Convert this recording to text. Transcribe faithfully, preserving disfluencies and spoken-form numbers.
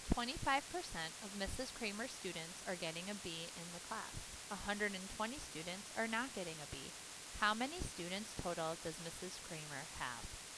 twenty-five percent of Missus Kramer's students are getting a B in the class. one hundred twenty students are not getting a B. How many students total does Missus Kramer have?